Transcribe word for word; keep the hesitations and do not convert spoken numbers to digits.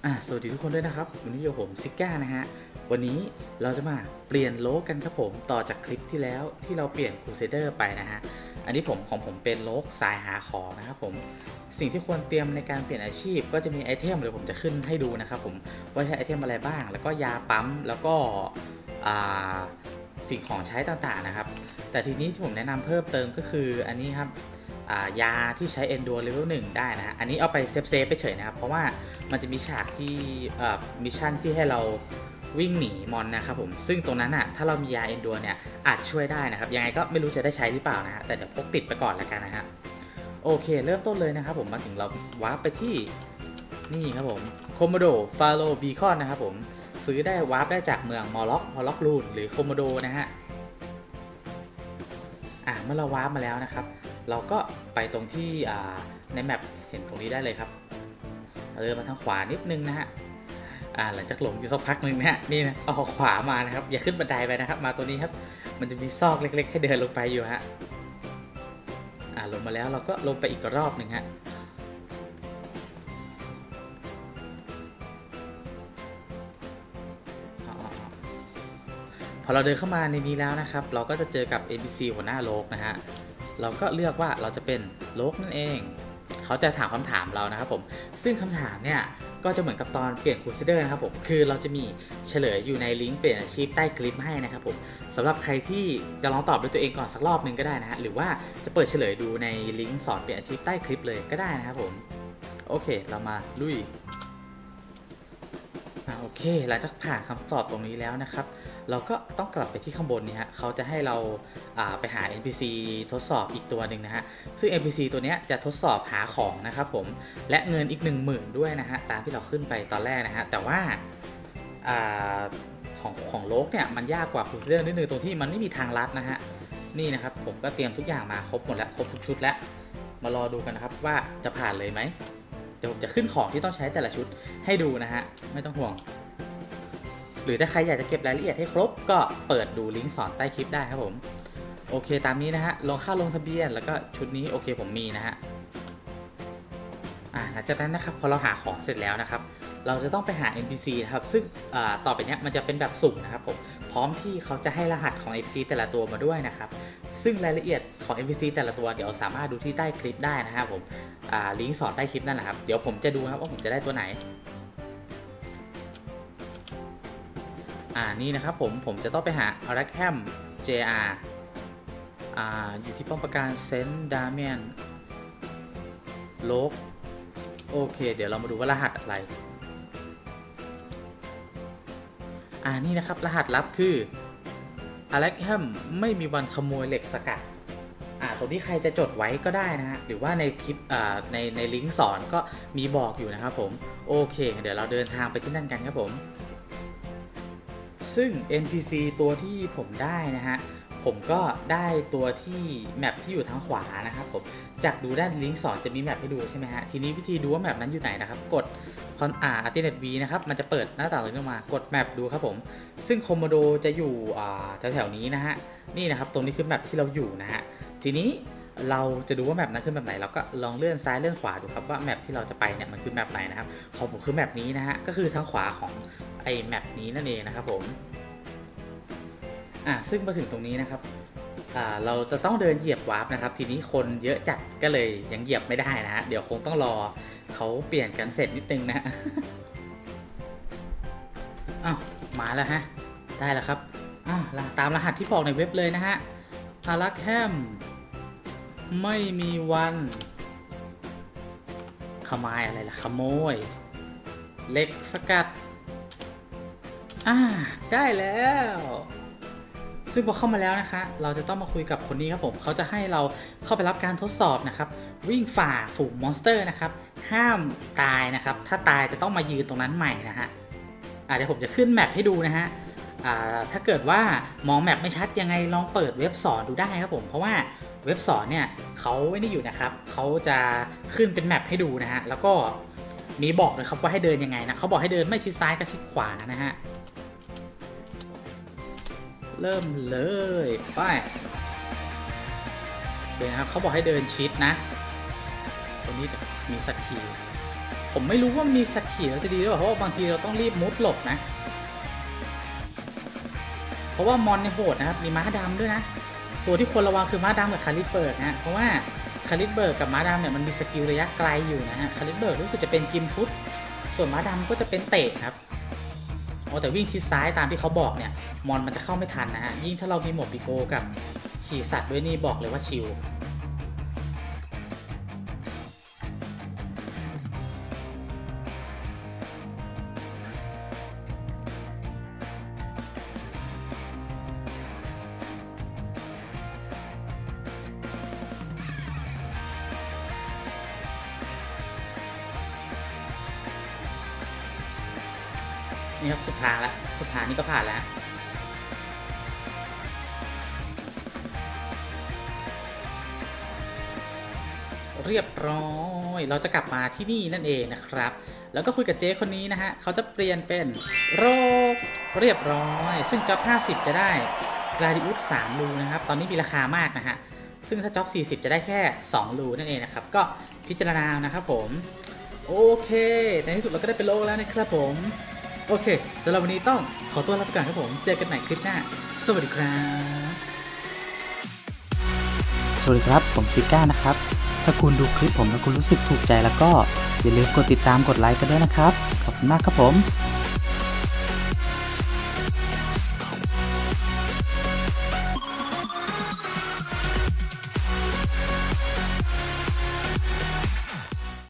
อ่ะสวัสดีทุกคนด้วยนะครับวันนี้อยู่ผมซิก้านะฮะวันนี้เราจะมาเปลี่ยนโลกกันครับผมต่อจากคลิปที่แล้วที่เราเปลี่ยนครูเซเดอร์ไปนะฮะอันนี้ผมของผมเป็นโลกสายหาของนะครับผมสิ่งที่ควรเตรียมในการเปลี่ยนอาชีพก็จะมีไอเทมเดี๋ยวผมจะขึ้นให้ดูนะครับผมว่าใช้ไอเทมอะไรบ้างแล้วก็ยาปั๊มแล้วก็สิ่งของใช้ต่างๆนะครับแต่ทีนี้ที่ผมแนะนำเพิ่มเติมก็คืออันนี้ครับยาที่ใช้ Endure Level หนึ่งได้นะอันนี้เอาไปเซฟเซฟไปเฉยนะครับเพราะว่ามันจะมีฉากที่มิชชั่นที่ให้เราวิ่งหนีมอนนะครับผมซึ่งตรงนั้นอ่ะถ้าเรามียา Endure เนี่ยอาจช่วยได้นะครับยังไงก็ไม่รู้จะได้ใช้หรือเปล่านะฮะแต่เดี๋ยวพกติดไปก่อนแล้วกันนะฮะโอเคเริ่มต้นเลยนะครับผมมาถึงเราวาร์ปไปที่นี่ครับผมโคโมโดฟาโลบีคอนนะครับผมซื้อได้วาร์ปได้จากเมืองมอล็อกมอล็อกรูนหรือโคโมโดนะฮะอ่าเมื่อเราวาร์ปมาแล้วนะครับเราก็ไปตรงที่ในแมปเห็นตรงนี้ได้เลยครับเออมาทางขวานิดนึงนะฮะอ่าหลังจากหลงอยู่สักพักหนึ่งนะฮะนี่นะเอาขวามานะครับอย่าขึ้นบันไดไปนะครับมาตัวนี้ครับมันจะมีซอกเล็กๆให้เดินลงไปอยู่ฮะอ่าลงมาแล้วเราก็ลงไปอีกรอบหนึ่งฮะพอเราเดินเข้ามาในนี้แล้วนะครับเราก็จะเจอกับ เอ็น พี ซี หัวหน้าโลกนะฮะเราก็เลือกว่าเราจะเป็นโลกนั่นเองเขาจะถามคำถามเรานะครับผมซึ่งคำถามเนี่ยก็จะเหมือนกับตอนเปลี่ยนครูเซเดอร์นะครับผมคือเราจะมีเฉลยอยู่ในลิงก์เปลี่ยนอาชีพใต้คลิปให้นะครับผมสำหรับใครที่จะลองตอบด้วยตัวเองก่อนสักรอบหนึ่งก็ได้นะฮะหรือว่าจะเปิดเฉลยดูในลิงก์สอนเปลี่ยนอาชีพใต้คลิปเลยก็ได้นะครับผมโอเคเรามาลุยโอเคหลังจากผ่านคำตอบตรงนี้แล้วนะครับเราก็ต้องกลับไปที่ข้างบนนี่ฮะเขาจะให้เราไปหา เอ็น พี ซี ทดสอบอีกตัวหนึ่งนะฮะซึ่ง เอ็น พี ซี ตัวนี้จะทดสอบหาของนะครับผมและเงินอีก หนึ่งหมื่น ด้วยนะฮะตามที่เราขึ้นไปตอนแรกนะฮะแต่ว่าของของโลกเนี่ยมันยากกว่าคูเซอร์นิดนึงตรงที่มันไม่มีทางลัดนะฮะนี่นะครับผมก็เตรียมทุกอย่างมาครบหมดแล้วครบทุกชุดแล้วมารอดูกันนะครับว่าจะผ่านเลยไหมเดี๋ยวผมจะขึ้นของที่ต้องใช้แต่ละชุดให้ดูนะฮะไม่ต้องห่วงหรือถ้าใครอยากจะเก็บรายละเอียดให้ครบก็เปิดดูลิงก์สอนใต้คลิปได้ครับผมโอเคตามนี้นะฮะลงค่าลงทะเบียนแล้วก็ชุดนี้โอเคผมมีนะฮะอ่าหลังจากนั้นนะครับพอเราหาของเสร็จแล้วนะครับเราจะต้องไปหา เอ็น พี ซี นะครับซึ่งต่อไปนี้มันจะเป็นแบบสุ่มนะครับผมพร้อมที่เขาจะให้รหัสของ เอ็น พี ซี แต่ละตัวมาด้วยนะครับซึ่งรายละเอียดของ เอ็น พี ซี แต่ละตัวเดี๋ยวสามารถดูที่ใต้คลิปได้นะครับผมลิงก์สอนใต้คลิปนั่นแหละครับเดี๋ยวผมจะดูครับว่าผมจะได้ตัวไหนอ่านี่นะครับผมผมจะต้องไปหา Arkham เจ อาร์ อ่าอยู่ที่ป้อมปราการเซนต์ดาเมียนโลกโอเคเดี๋ยวเรามาดูว่ารหัสอะไรอ่านี่นะครับรหัสลับคือ Arkham ไม่มีวันขโมยเหล็กสกัดอ่าตรงนี้ใครจะจดไว้ก็ได้นะฮะหรือว่าในคลิปอ่าในในลิงก์สอนก็มีบอกอยู่นะครับผมโอเคเดี๋ยวเราเดินทางไปที่นั่นกันครับผมซึ่ง เอ็น พี ซี ตัวที่ผมได้นะฮะผมก็ได้ตัวที่แมปที่อยู่ทางขวานะครับผมจากดูด้านลิงก์สอนจะมีแมปให้ดูใช่ไหมฮะทีนี้วิธีดูว่าแมปนั้นอยู่ไหนนะครับกดคอนอ่าอัลติเนตวีนะครับมันจะเปิดหน้าต่างเลยขึ้นมากดแมปดูครับผมซึ่งโคโมโดจะอยู่อ่าแถวๆนี้นะฮะนี่นะครับตรงนี้คือแมปที่เราอยู่นะฮะทีนี้เราจะดูว่าแมปนั้นคือแมปไหนเราก็ลองเลื่อนซ้ายเลื่อนขวาดูครับว่าแมปที่เราจะไปเนี่ยมันคือแมปไหนนะครับของผมคือแมปนี้นะฮะก็คือทางขวาของไอแมปนี้นั่นเองนะครับผมอ่าซึ่งมาถึงตรงนี้นะครับอ่าเราจะต้องเดินเหยียบวาร์ปนะครับทีนี้คนเยอะจัดก็เลยยังเหยียบไม่ได้นะฮะเดี๋ยวคงต้องรอเขาเปลี่ยนกันเสร็จนิดนึงนะอ้าวมาแล้วฮะได้แล้วครับอ้าวตามรหัสที่บอกในเว็บเลยนะฮะอารักแฮมไม่มีวันขโมยอะไรล่ะขโมยเหล็กสกัดอ่าได้แล้วซึ่งพอเข้ามาแล้วนะคะเราจะต้องมาคุยกับคนนี้ครับผมเขาจะให้เราเข้าไปรับการทดสอบนะครับวิ่งฝ่าฝูงมอนสเตอร์นะครับห้ามตายนะครับถ้าตายจะต้องมายืนตรงนั้นใหม่นะฮะเดี๋ยวผมจะขึ้นแมปให้ดูนะฮะถ้าเกิดว่ามองแมปไม่ชัดยังไงลองเปิดเว็บสอนดูได้ครับผมเพราะว่าเว็บสอนเนี่ยเขาไม่ได้อยู่นะครับเขาจะขึ้นเป็นแมปให้ดูนะฮะแล้วก็มีบอกเลยครับว่าให้เดินยังไงนะเขาบอกให้เดินไม่ชิดซ้ายก็ชิดขวานะฮะเริ่มเลยไปเดี๋ยวนะครับเขาบอกให้เดินชิดนะตรงนี้มีสักทีผมไม่รู้ว่ามีสักขีดแล้วจะดีหรือเปล่าเพราะว่าบางทีเราต้องรีบมุดหลบนะเพราะว่ามอนในโหดนะครับมีม้าดำด้วยนะตัวที่ควรระวังคือม้าดำกับคาริสเบิร์กนะเพราะว่าคาริสเบิร์กกับม้าดำเนี่ยมันมีสกิลระยะไกลอยู่นะฮะคาริสเบิร์กรู้สึกจะเป็นกิมพุทส่วนม้าดำก็จะเป็นเตะครับโอ้แต่วิ่งทิศซ้ายตามที่เขาบอกเนี่ยมอนมันจะเข้าไม่ทันนะฮะยิ่งถ้าเรามีหมวกปิโกกับขี่สัตว์ด้วยนี่บอกเลยว่าชิลนี่ครับสุดทางแล้วสุดทางนี่ก็ผ่านแล้วเรียบร้อยเราจะกลับมาที่นี่นั่นเองนะครับแล้วก็คุยกับเจ๊คนนี้นะฮะเขาจะเปลี่ยนเป็นโรคเรียบร้อยซึ่งจ็อบห้าสิบจะได้กราดิอุสสามรูนะครับตอนนี้มีราคามากนะฮะซึ่งถ้าจ็อบสี่สิบจะได้แค่สองรูนั่นเองนะครับก็พิจารณานะครับผมโอเคในที่สุดเราก็ได้เป็นโลกแล้วนะครับผมโอเคสำหรับวันนี้ต้องขอตัวลาไปก่อนครับผมเจอกันใหม่คลิปหน้าสวัสดีครับสวัสดีครับผมซิก้านะครับถ้าคุณดูคลิปผมแล้วคุณรู้สึกถูกใจแล้วก็อย่าลืมกดติดตามกดไลค์กันด้วยนะครับขอบคุณมากครับผม